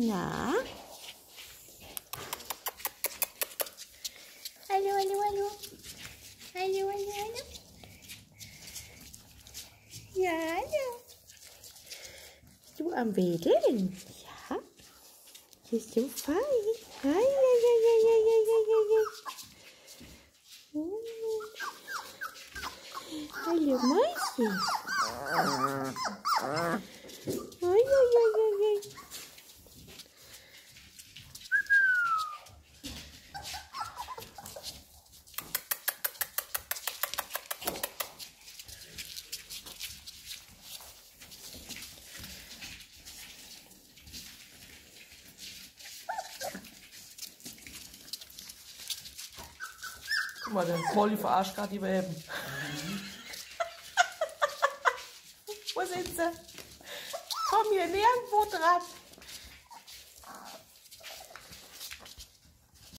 Na? Hallo, hallo, hallo. Hallo, hallo, hallo. Ja, hallo. Du am Wedeln? Ja. Bist du fein? Hi, hi, hi, hi, hi, hi, hi, hi. Hallo, Mäuschen. Hi, hi, hi, hi, hi. Guck mal, der Polly verarscht gerade die Welpen. Wo sind sie? Komm hier nirgendwo dran.